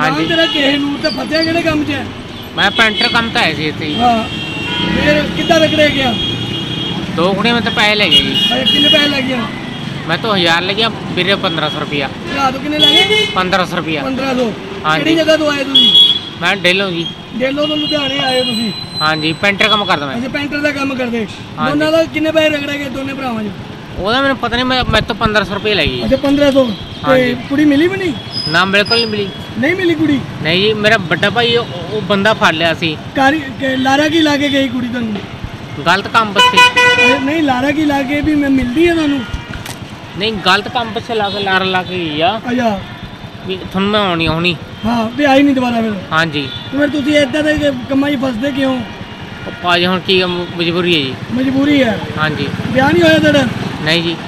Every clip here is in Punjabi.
ਹਾਂਜੀ ਤੇਰਾ ਕਿਸੇ ਨੂੰ ਤੇ ਫਸਿਆ ਕਿਹੜੇ ਕੰਮ 'ਚ ਹੈ? ਮੈਂ ਪੈਂਟਰ ਕੰਮ ਤਾਂ ਹੈ ਸੀ ਇੱਥੇ ਜੀ। ਹਾਂ ਫਿਰ ਕਿੱਦਾਂ ਰਗੜੇ ਗਿਆ? 2 ਕੁੜੀਆਂ में तो पैसे ले गए जी। ਕਿੰਨੇ ਪੈਸੇ ਲੱਗੇ? मैं तो 1000 ले गया ਵੀਰੇ 1500 रुपया। ਭਰਾ ਤੋਂ ਕਿੰਨੇ ਲੱਗੇ? 1500 रुपया। 1500। ਹਾਂਜੀ। ਕਿਹੜੀ ਜਗ੍ਹਾ ਤੋਂ ਆਏ ਤੁਸੀਂ? मैं डेलो जी। ਡੇਲੋ ਤੋਂ ਲੁਧਿਆਣੇ ਆਏ ਹੋ ਤੁਸੀਂ? ਹਾਂਜੀ ਪੈਂਟਰ ਕੰਮ ਕਰਦਾ ਮੈਂ। ਅੱਛਾ ਪੈਂਟਰ ਦਾ ਕੰਮ ਕਰਦੇ। ਹਾਂਜੀ। ਦੋਨਾਂ ਦਾ ਕਿੰਨੇ ਪੈਸੇ ਰਗੜੇ ਗਏ ਦੋਨੇ ਭਰਾਵਾਂ 'ਚ? ਉਹਦਾ ਮੈਨੂੰ ਪਤਾ ਨਹੀਂ, ਮੈਂ ਤੋਂ 1500 रुपये ले गई। ਅੱਛਾ 1500। ਤੇ ਹਾਂਜੀ। ਕੁੜੀ ਮਿਲੀ ਵੀ ਨਹੀਂ? ਨਾ ਬਿਲਕੁਲ ਨਹੀਂ ਮਿਲੀ। ਨਹੀਂ ਮਿਲੀ ਕੁੜੀ? ਨਹੀਂ ਜੀ, ਮੇਰਾ ਵੱਡਾ ਭਾਈ ਉਹ ਬੰਦਾ ਫੜ ਲਿਆ ਸੀ। ਲਾਰਾ ਕੀ ਲਾ ਕੇ ਗਈ ਕੁੜੀ ਤੁਹਾਨੂੰ? ਗਲਤ ਕੰਮ ਪਿੱਛੇ। ਨਹੀਂ ਲਾਰਾ ਕੀ ਲਾ ਕੇ ਵੀ ਮੈਂ ਮਿਲਦੀ ਹੈ ਤੁਹਾਨੂੰ? ਨਹੀਂ ਗਲਤ ਕੰਮ ਪਿੱਛੇ ਲਾ ਕੇ ਗਈ ਆ ਅੱਛਾ ਵੀ ਤੁਹਾਨੂੰ ਮੈਂ ਆਉਣੀ ਆਉਣੀ। ਹਾਂ ਤੇ ਆਈ ਨਹੀਂ ਦੁਬਾਰਾ ਫਿਰ? ਹਾਂਜੀ। ਫਿਰ ਤੁਸੀਂ ਇੱਦਾਂ ਦੇ ਕੰਮਾਂ 'ਚ ਫਸਦੇ ਕਿਉਂ? ਭਾਜੀ ਹੁਣ ਕੀ ਮਜਬੂਰੀ ਹੈ ਜੀ। ਮਜਬੂਰੀ ਹੈ? ਹਾਂਜੀ। ਵਿਆਹ ਨਹੀਂ ਹੋਇਆ ਤੁਹਾਡਾ? ਨਹੀਂ ਜੀ।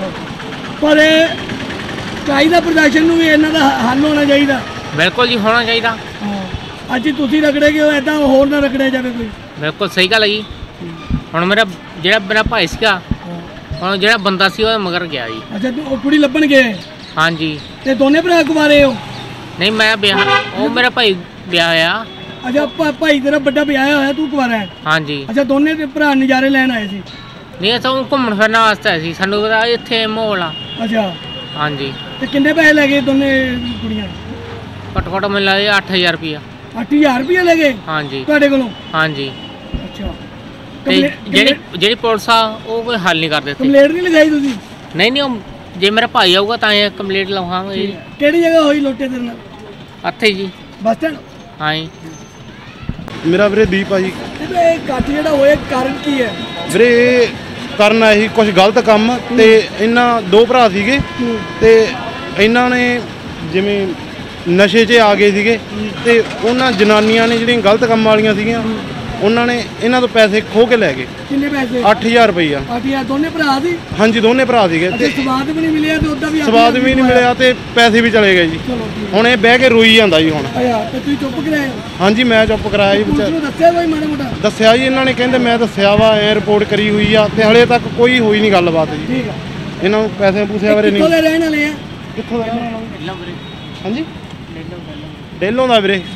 ਪਰ ਚਾਹੀਦਾ ਪ੍ਰਦਰਸ਼ਨ ਨੂੰ ਵੀ ਇਹਨਾਂ ਦਾ ਹੱਲ ਹੋਣਾ ਚਾਹੀਦਾ। ਬਿਲਕੁਲ ਜੀ, ਹੋਣਾ ਚਾਹੀਦਾ। ਹਾਂ ਅੱਜ ਤੁਸੀਂ ਰਗੜੇ ਗਏ ਹੋ, ਇੱਦਾਂ ਹੋਰ ਨਾ ਰਗੜਿਆ ਜਾਵੇ ਕੋਈ। ਬਿਲਕੁਲ ਸਹੀ ਗੱਲ ਹੈ ਜੀ। ਹੁਣ ਮੇਰਾ ਭਾਈ ਸੀਗਾ, ਹੁਣ ਜਿਹੜਾ ਬੰਦਾ ਸੀ ਉਹ ਮਗਰ ਗਿਆ ਜੀ। ਅੱਛਾ ਉਹ ਕੁੜੀ ਲੱਭਣ ਗਏ? ਹਾਂਜੀ। ਤੇ ਦੋਨੇ ਭਰਾ ਕੁਵਾਰੇ ਹੋ? ਨਹੀਂ ਮੈਂ ਵਿਆਹ, ਉਹ ਮੇਰਾ ਭਾਈ ਵਿਆਹ ਆ। ਅੱਛਾ ਭਾਈ ਤੇਰਾ ਵੱਡਾ ਵਿਆਹ ਹੋਇਆ, ਤੂੰ ਕੁਵਾਰਾ ਹੈ? ਹਾਂਜੀ। ਅੱਛਾ ਦੋਨੇ ਭਰਾ ਨਜ਼ਾਰੇ ਲੈਣ ਆਏ ਸੀ? ਨਹੀਂ ਇਹ ਤਾਂ ਘੁੰਮਣ ਫਿਰਨ ਵਾਸਤੇ ਆਏ ਸੀ, ਸਾਨੂੰ ਪਤਾ ਇੱਥੇ ਮਾਹੌਲ ਆ। ਅੱਛਾ। ਹਾਂਜੀ। ਤੇ ਕਿੰਨੇ ਪੈਸੇ ਲੈ ਗਏ ਦੋਨੇ ਕੁੜੀਆਂ? ਘੱਟੋ ਘੱਟ ਮੈਨੂੰ ਲੱਗਦਾ 8000 ਰੁਪਇਆ। 8000 ਰੁਪਇਆ ਲੈ ਗਏ ਹਾਂਜੀ ਤੁਹਾਡੇ ਕੋਲੋਂ? ਹਾਂਜੀ। ਅੱਛਾ। ਤੇ ਜਿਹੜੀ ਪੁਲਿਸ ਆ ਉਹ ਕੋਈ ਹੱਲ ਨਹੀਂ ਕਰਦੇ। ਕੰਪਲੇਂਟ ਨਹੀਂ ਲਗਾਈ ਤੁਸੀਂ? ਨਹੀਂ ਉਹ ਜੇ ਮੇਰਾ ਭਾਈ ਆਊਗਾ ਤਾਂ ਇਹ ਕੰਪਲੇਂਟ ਲਵਾਂਗੇ। ਕਿਹੜੀ ਜਗ੍ਹਾ ਹੋਈ ਲੋਟੇ ਤੇਰੇ ਨਾਲ? ਇੱਥੇ ਜੀ ਬੱਸ ਸਟੈਂਡ? ਹਾਂ ਜੀ। ਮੇਰਾ ਵੀਰੇ ਦੀਪ ਆ ਜੀ। ਤੇ ਇਹ ਕੱਟ ਜਿਹੜਾ ਹੋਇਆ ਕਾਰਨ ਕੀ ਹੈ? ਵੀਰੇ ਕਰਨ ਆਏ ਸੀ ਕੁਝ ਗਲਤ ਕੰਮ ਤੇ ਇਹਨਾਂ 2 ਭਰਾ ਸੀਗੇ ਤੇ ਇਹਨਾਂ ਨੇ ਜਿਵੇਂ ਨਸ਼ੇ 'ਚ ਆ ਗਏ ਸੀਗੇ ਤੇ ਉਹਨਾਂ ਜਨਾਨੀਆਂ ਨੇ ਜਿਹੜੀਆਂ ਗਲਤ ਕੰਮ ਵਾਲੀਆਂ ਸੀਗੀਆਂ ਉਹਨਾਂ ਨੇ ਇਹਨਾਂ ਤੋਂ ਪੈਸੇ ਖੋਹ ਕੇ ਲੈ ਗਏ। ਕਿੰਨੇ ਪੈਸੇ? 8000 ਰੁਪਈਆ। 8000 ਦੋਨੇ ਭਰਾ ਸੀ? ਹਾਂਜੀ ਦੋਨੇ ਭਰਾ ਸੀਗੇ ਤੇ ਸਵਾਦ ਵੀ ਨਹੀਂ ਮਿਲਿਆ ਤੇ ਉਦਾਂ ਵੀ ਸਵਾਦ ਵੀ ਨਹੀਂ ਮਿਲਿਆ ਤੇ ਪੈਸੇ ਵੀ ਚਲੇ ਗਏ ਜੀ। ਹੁਣ ਇਹ ਬਹਿ ਕੇ ਰੋਈ ਜਾਂਦਾ ਜੀ ਹੁਣ। ਅੱਛਾ ਤੇ ਤੁਸੀਂ ਚੁੱਪ ਕਰਾਏ? ਹਾਂਜੀ ਮੈਂ ਚੁੱਪ ਕਰਾਇਆ ਜੀ। ਪੁਲਿਸ ਨੂੰ ਦੱਸਿਆ ਕੋਈ ਮਾੜਾ ਮੋਟਾ? ਦੱਸਿਆ ਜੀ ਇਹਨਾਂ ਨੇ, ਕਹਿੰਦੇ ਮੈਂ ਦੱਸਿਆ ਵਾ ਐ ਰਿਪੋਰਟ ਕਰੀ ਹੋਈ ਆ ਤੇ ਹਲੇ ਤੱਕ ਕੋਈ ਹੋਈ ਨਹੀਂ ਗੱਲਬਾਤ ਜੀ। ਠੀਕ ਆ। ਇਹਨਾਂ ਨੂੰ ਪੈਸੇ ਪੂਸੇ ਬਾਰੇ ਨਹੀਂ। ਕਿੱਥੋਂ ਦੇ ਰਹਿਣ ਵਾਲੇ ਆ? ਕਿੱਥੋਂ ਦਾ? ਹਾਂਜੀ ਡੇਲੋਂ ਦਾ ਵੀਰੇ।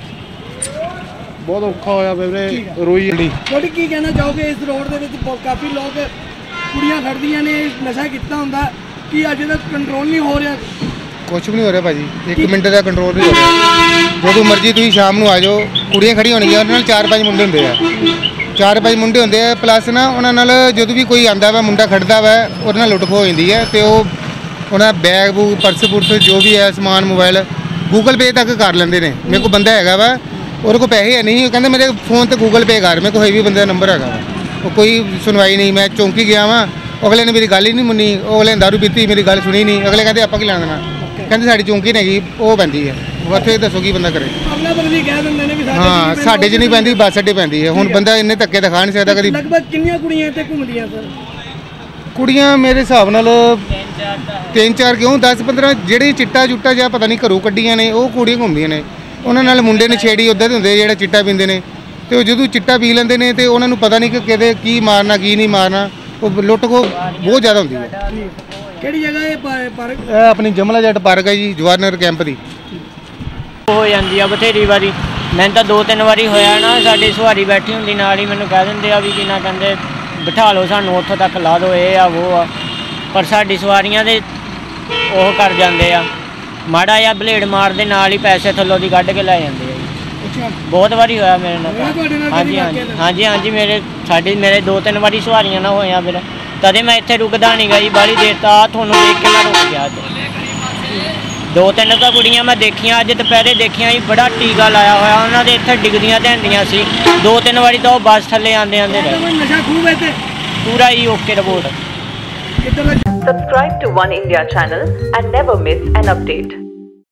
ਬਹੁਤ ਔਖਾ ਹੋਇਆ ਵੀਰੇ, ਰੋਈ ਜਾਂਦੀ। ਤੁਹਾਡੀ ਕੀ ਕਹਿਣਾ ਚਾਹੋਗੇ? ਇਸ ਰੋਡ ਦੇ ਵਿੱਚ ਕਾਫੀ ਲੋਕ ਕੁੜੀਆਂ ਖੜਦੀਆਂ ਨੇ, ਨਸ਼ਾ ਕੀਤਾ ਹੁੰਦਾ, ਕੀ ਅੱਜ ਤੱਕ ਕੰਟਰੋਲ ਨਹੀਂ ਹੋ ਰਿਹਾ? ਕੁਛ ਵੀ ਨਹੀਂ ਹੋ ਰਿਹਾ ਭਾਜੀ, 1 ਮਿੰਟ ਦਾ ਕੰਟਰੋਲ ਨਹੀਂ ਹੋ ਰਿਹਾ। ਜਦੋਂ ਮਰਜ਼ੀ ਤੁਸੀਂ ਸ਼ਾਮ ਨੂੰ ਆ ਜਾਓ, ਕੁੜੀਆਂ ਖੜੀਆਂ ਹੋਣਗੀਆਂ, ਉਹਨਾਂ ਨਾਲ 4-5 ਮੁੰਡੇ ਹੁੰਦੇ ਆ। 4-5 ਮੁੰਡੇ ਹੁੰਦੇ ਆ ਪਲੱਸ ਨਾ ਉਹਨਾਂ ਨਾਲ ਜਦੋਂ ਵੀ ਕੋਈ ਆਂਦਾ ਵਾ ਮੁੰਡਾ ਖੜਦਾ ਵਾ ਉਹਦੇ ਨਾਲ ਲੁੱਟ ਖੋਹ ਹੋ ਜਾਂਦੀ ਹੈ ਤੇ ਉਹ ਉਹਨਾਂ ਬੈਗ ਬੂਗ ਪਰਸ ਜੋ ਵੀ ਹੈ ਸਮਾਨ ਮੋਬਾਈਲ ਗੂਗਲ ਪੇ ਤੱਕ ਕਰ ਲੈਂਦੇ ਨੇ। ਮੇਰੇ ਕੋਲ ਬੰਦਾ ਹੈਗਾ ਵਾ, ਉਹਦੇ ਕੋਲ ਪੈਸੇ ਹੈ ਨਹੀਂ, ਉਹ ਕਹਿੰਦਾ ਮੇਰੇ ਫੋਨ ਤੇ ਗੂਗਲ ਪੇ ਕਰ। ਮੇਰੇ ਕੋਲ ਵੀ ਬੰਦੇ ਦਾ ਨੰਬਰ ਹੈਗਾ ਵਾ, ਉਹ ਕੋਈ ਸੁਣਵਾਈ ਨਹੀਂ। ਮੈਂ ਚੌਂਕੀ ਗਿਆ ਵਾਂ, ਅਗਲੇ ਨੇ ਮੇਰੀ ਗੱਲ ਹੀ ਨਹੀਂ ਮੰਨੀ। ਉਹ ਅਗਲੇ ਨੇ ਦਾਰੂ ਪੀਤੀ, ਮੇਰੀ ਗੱਲ ਸੁਣੀ ਨਹੀਂ। ਅਗਲੇ ਕਹਿੰਦੇ ਆਪਾਂ ਕੀ ਲੈਣਾ ਦੇਣਾ, ਕਹਿੰਦੇ ਸਾਡੀ ਚੌਂਕੀ ਨਹੀਂ ਹੈਗੀ, ਉਹ ਪੈਂਦੀ ਹੈ ਉੱਥੇ। ਦੱਸੋ ਕੀ ਬੰਦਾ ਕਰੇ? ਹਾਂ ਸਾਡੇ 'ਚ ਨਹੀਂ ਪੈਂਦੀ, ਬੱਸ ਅੱਡੇ ਪੈਂਦੀ ਹੈ। ਹੁਣ ਬੰਦਾ ਇੰਨੇ ਧੱਕੇ ਦਿਖਾ ਨਹੀਂ ਸਕਦਾ। ਕਦੀ ਲਗਭਗ ਕਿੰਨੀਆਂ ਕੁੜੀਆਂ ਇੱਥੇ ਘੁੰਮਦੀਆਂ ਸਰ? ਕੁੜੀਆਂ ਮੇਰੇ ਹਿਸਾਬ ਨਾਲ 3-4 ਕਿਉਂ 10-15 ਜਿਹੜੇ ਚਿੱਟਾ ਚੁੱਟਾ ਜਿਹਾ ਪਤਾ ਨਹੀਂ ਘਰੋਂ ਕੱਢੀਆਂ ਨੇ ਉਹ ਕੁੜੀਆਂ ਘੁੰਮਦੀਆਂ ਨੇ। ਉਹਨਾਂ ਨਾਲ ਮੁੰਡੇ ਨਸ਼ੇੜੀ ਉੱਦਾਂ ਦੇ ਹੁੰਦੇ ਜਿਹੜਾ ਚਿੱਟਾ ਪੀਂਦੇ ਨੇ ਤੇ ਉਹ ਜਦੋਂ ਚਿੱਟਾ ਪੀ ਲੈਂਦੇ ਨੇ ਤੇ ਉਹਨਾਂ ਨੂੰ ਪਤਾ ਨਹੀਂ ਕਿ ਕਿਤੇ ਕੀ ਮਾਰਨਾ ਕੀ ਨਹੀਂ ਮਾਰਨਾ। ਉਹ ਲੁੱਟ ਖੋਹ ਬਹੁਤ ਜ਼ਿਆਦਾ ਹੁੰਦੀ ਹੈ। ਕਿਹੜੀ ਜਗ੍ਹਾ ਇਹ ਪਾਰਕ? ਇਹ ਆਪਣੀ ਜਮਲਾ ਜੱਟ ਪਾਰਕ ਹੈ ਜੀ, ਜਵਾਹਰ ਕੈਂਪ ਦੀ। ਹੋ ਜਾਂਦੀ ਆ ਬਥੇਰੀ ਵਾਰੀ। ਮੈਨੂੰ ਤਾਂ 2-3 ਵਾਰੀ ਹੋਇਆ ਨਾ, ਸਾਡੀ ਸਵਾਰੀ ਬੈਠੀ ਹੁੰਦੀ ਨਾਲ ਹੀ ਮੈਨੂੰ ਕਹਿ ਦਿੰਦੇ ਆ ਵੀ ਕੀ ਨਾ ਕਹਿੰਦੇ ਬਿਠਾ ਲਓ ਸਾਨੂੰ, ਉੱਥੋਂ ਤੱਕ ਲਾ ਦਿਓ, ਇਹ ਆ ਉਹ ਆ। ਪਰ ਸਾਡੀ ਸਵਾਰੀਆਂ ਦੇ ਉਹ ਕਰ ਜਾਂਦੇ ਆ, ਮਾੜਾ ਜਿਹਾ ਬਲੇਡ ਮਾਰ ਦੇ ਨਾਲ ਹੀ ਪੈਸੇ ਥੱਲੋਂ ਦੀ ਕੱਢ ਕੇ ਲੈ ਜਾਂਦੇ ਆ ਜੀ। ਬਹੁਤ ਵਾਰੀ ਹੋਇਆ ਮੇਰੇ ਨਾਲ। ਹਾਂਜੀ ਮੇਰੇ 2-3 ਵਾਰੀ ਸਵਾਰੀਆਂ ਨਾ ਹੋਈਆਂ। ਫਿਰ ਤਦੇ ਮੈਂ ਇੱਥੇ ਰੁਕਦਾ ਨਹੀਂ ਗਾ ਜੀ ਬਾਹਲੀ ਦੇਰ, ਤਾਂ ਤੁਹਾਨੂੰ ਦੇਖ ਕੇ ਮੈਂ ਰੁਕ ਗਿਆ। 2-3 ਤਾਂ ਕੁੜੀਆਂ ਮੈਂ ਦੇਖੀਆਂ ਅੱਜ ਦੁਪਹਿਰੇ ਦੇਖੀਆਂ ਜੀ, ਬੜਾ ਟੀਕਾ ਲਾਇਆ ਹੋਇਆ ਉਹਨਾਂ ਦੇ, ਇੱਥੇ ਡਿੱਗਦੀਆਂ ਧੈਂਦੀਆਂ ਸੀ। 2-3 ਵਾਰੀ ਤਾਂ ਉਹ ਬੱਸ ਥੱਲੇ ਆਂਦੇ ਰਹੇ। ਪੂਰਾ ਹੀ okay report. Subscribe to One India channel and never miss an update.